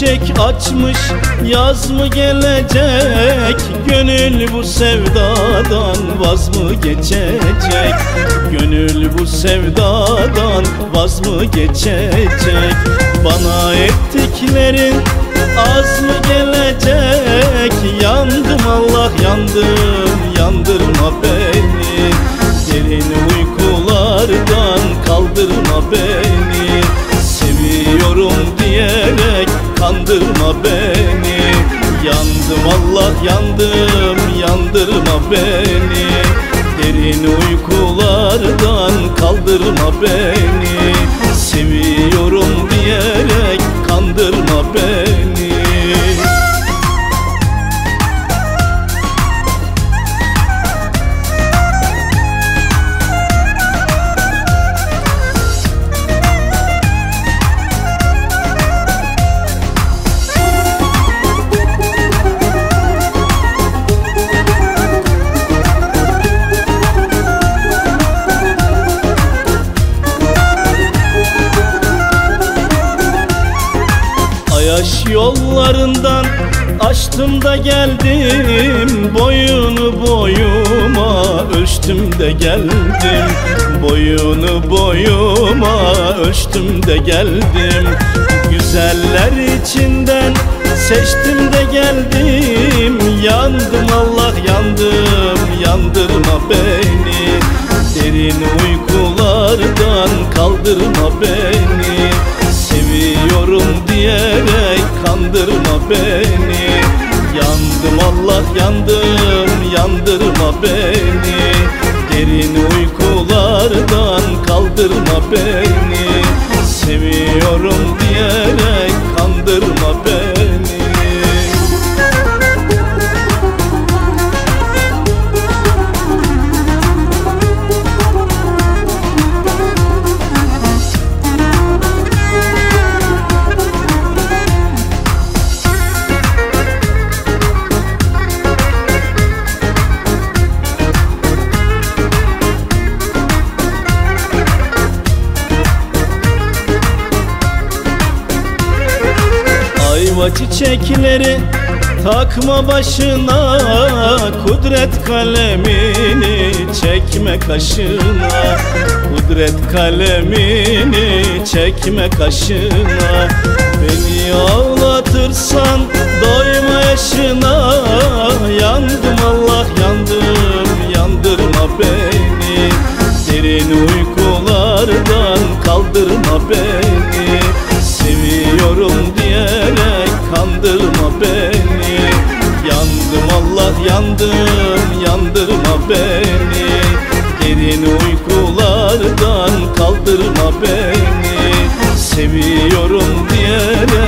çiçek açmış, yaz mı gelecek? Gönül bu sevdadan vaz mı geçecek? Gönül bu sevdadan vaz mı geçecek? Bana ettiklerin az mı gelecek? Yandım Allah yandım, yandırma beni. Derin uykulardan kaldırma beni. Seviyorum diyerek kandırma beni. Yandım Allah yandım, yandırma beni. Derin uykulardan kaldırma beni. Seviyorum diyerek kandırma beni. Yaş yollarından açtım da geldim. Boyunu boyuma ölçtüm de geldim. Boyunu boyuma ölçtüm de geldim. Güzeller içinden seçtim de geldim. Yandım Allah yandım, yandırma beni. Derin uykulardan kaldırma beni. Seviyorum diyerek kandırma beni. Yandım Allah yandım, yandırma beni. Derin uykulardan kaldırma beni. Seviyorum diyerek kandırma beni. Ayva çiçekleri takma başına, kudret kalemini çekme kaşına. Kudret kalemini çekme kaşına. Beni ağlatırsan doyma yaşına. Yandım Allah yandım, yandırma beni. Derin uykulardan kaldırma beni. Seviyorum diyerek kandırma beni. Yandım Allah yandım, yandırma beni. Derin uykulardan kaldırma beni. Seviyorum diyerek